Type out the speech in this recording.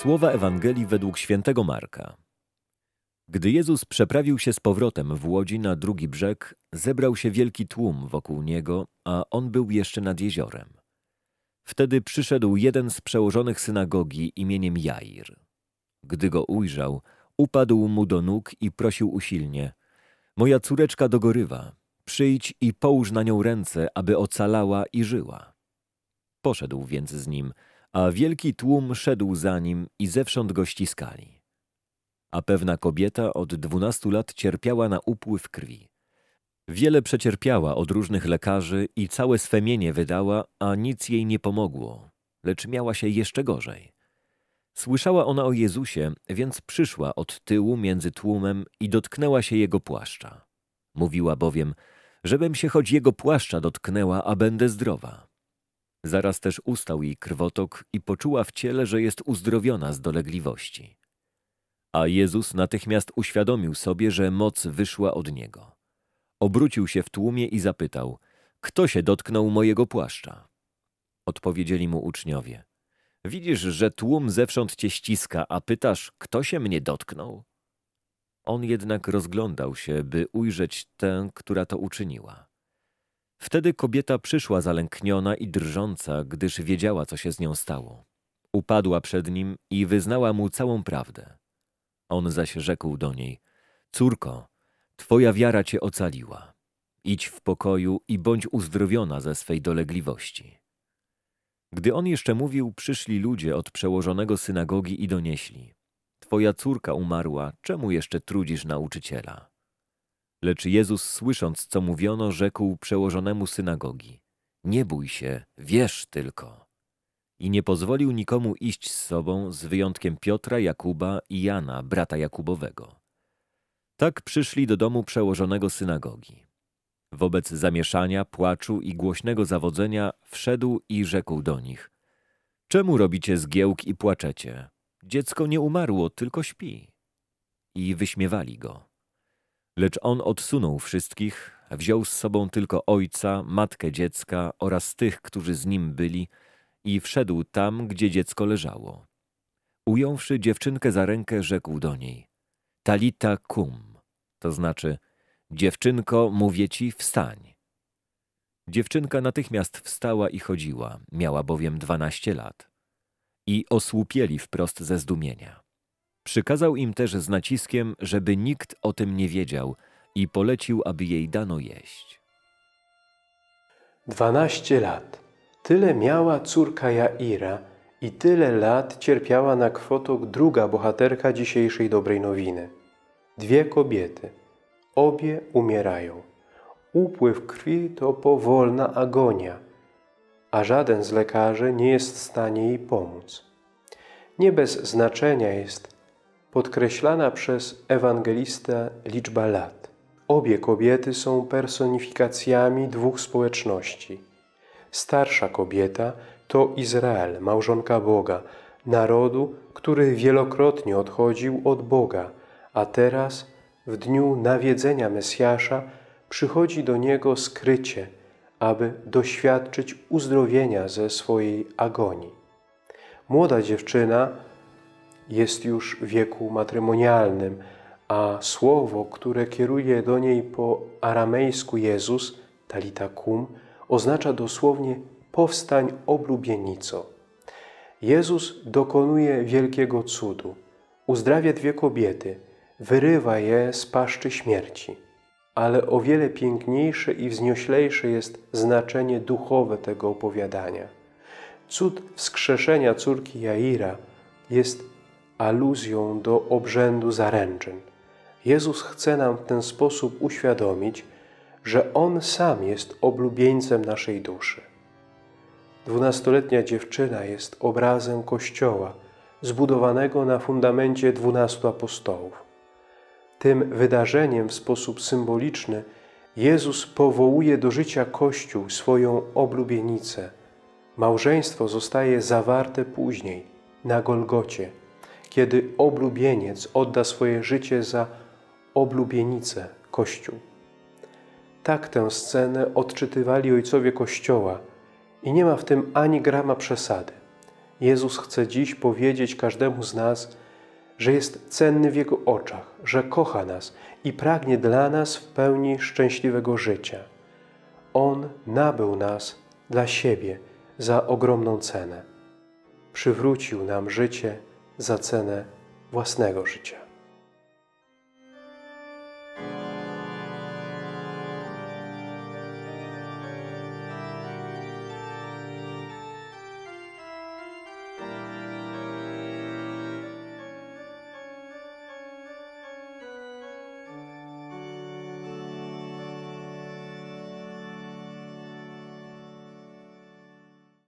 Słowa Ewangelii według świętego Marka. Gdy Jezus przeprawił się z powrotem w łodzi na drugi brzeg, zebrał się wielki tłum wokół Niego, a On był jeszcze nad jeziorem. Wtedy przyszedł jeden z przełożonych synagogi imieniem Jair. Gdy go ujrzał, upadł mu do nóg i prosił usilnie: „Moja córeczka dogorywa, przyjdź i połóż na nią ręce, aby ocalała i żyła”. Poszedł więc z nim, a wielki tłum szedł za nim i zewsząd go ściskali. A pewna kobieta od 12 lat cierpiała na upływ krwi. Wiele przecierpiała od różnych lekarzy i całe swe mienie wydała, a nic jej nie pomogło, lecz miała się jeszcze gorzej. Słyszała ona o Jezusie, więc przyszła od tyłu między tłumem i dotknęła się Jego płaszcza. Mówiła bowiem: „Żebym się choć Jego płaszcza dotknęła, a będę zdrowa”. Zaraz też ustał jej krwotok i poczuła w ciele, że jest uzdrowiona z dolegliwości. A Jezus natychmiast uświadomił sobie, że moc wyszła od Niego. Obrócił się w tłumie i zapytał: „Kto się dotknął mojego płaszcza?” Odpowiedzieli mu uczniowie: „Widzisz, że tłum zewsząd cię ściska, a pytasz, kto się mnie dotknął?” On jednak rozglądał się, by ujrzeć tę, która to uczyniła. Wtedy kobieta przyszła zalękniona i drżąca, gdyż wiedziała, co się z nią stało. Upadła przed nim i wyznała mu całą prawdę. On zaś rzekł do niej: „Córko, twoja wiara cię ocaliła. Idź w pokoju i bądź uzdrowiona ze swej dolegliwości”. Gdy on jeszcze mówił, przyszli ludzie od przełożonego synagogi i donieśli: „Twoja córka umarła, czemu jeszcze trudzisz nauczyciela?” Lecz Jezus, słysząc, co mówiono, rzekł przełożonemu synagogi: „Nie bój się, wierz tylko”. I nie pozwolił nikomu iść z sobą, z wyjątkiem Piotra, Jakuba i Jana, brata Jakubowego. Tak przyszli do domu przełożonego synagogi. Wobec zamieszania, płaczu i głośnego zawodzenia wszedł i rzekł do nich: „Czemu robicie zgiełk i płaczecie? Dziecko nie umarło, tylko śpi”. I wyśmiewali go. Lecz on odsunął wszystkich, wziął z sobą tylko ojca, matkę dziecka oraz tych, którzy z nim byli, i wszedł tam, gdzie dziecko leżało. Ująwszy dziewczynkę za rękę, rzekł do niej: „Talita kum”, to znaczy: „Dziewczynko, mówię ci, wstań”. Dziewczynka natychmiast wstała i chodziła, miała bowiem 12 lat. I osłupieli wprost ze zdumienia. Przykazał im też z naciskiem, żeby nikt o tym nie wiedział, i polecił, aby jej dano jeść. 12 lat. Tyle miała córka Jaira i tyle lat cierpiała na krwotok druga bohaterka dzisiejszej dobrej nowiny. Dwie kobiety. Obie umierają. Upływ krwi to powolna agonia, a żaden z lekarzy nie jest w stanie jej pomóc. Nie bez znaczenia jest podkreślana przez ewangelistę liczba lat. Obie kobiety są personifikacjami dwóch społeczności. Starsza kobieta to Izrael, małżonka Boga, narodu, który wielokrotnie odchodził od Boga, a teraz, w dniu nawiedzenia Mesjasza, przychodzi do Niego skrycie, aby doświadczyć uzdrowienia ze swojej agonii. Młoda dziewczyna jest już w wieku matrymonialnym, a słowo, które kieruje do niej po aramejsku Jezus, talita kum, oznacza dosłownie „powstań, oblubienico”. Jezus dokonuje wielkiego cudu. Uzdrawia dwie kobiety, wyrywa je z paszczy śmierci. Ale o wiele piękniejsze i wznioślejsze jest znaczenie duchowe tego opowiadania. Cud wskrzeszenia córki Jaira jest aluzją do obrzędu zaręczyn. Jezus chce nam w ten sposób uświadomić, że On sam jest oblubieńcem naszej duszy. 12-letnia dziewczyna jest obrazem Kościoła, zbudowanego na fundamencie 12 apostołów. Tym wydarzeniem w sposób symboliczny Jezus powołuje do życia Kościół, swoją oblubienicę. Małżeństwo zostaje zawarte później, na Golgocie, kiedy oblubieniec odda swoje życie za oblubienicę, Kościół. Tak tę scenę odczytywali ojcowie Kościoła i nie ma w tym ani grama przesady. Jezus chce dziś powiedzieć każdemu z nas, że jest cenny w Jego oczach, że kocha nas i pragnie dla nas w pełni szczęśliwego życia. On nabył nas dla siebie za ogromną cenę. Przywrócił nam życie za cenę własnego życia.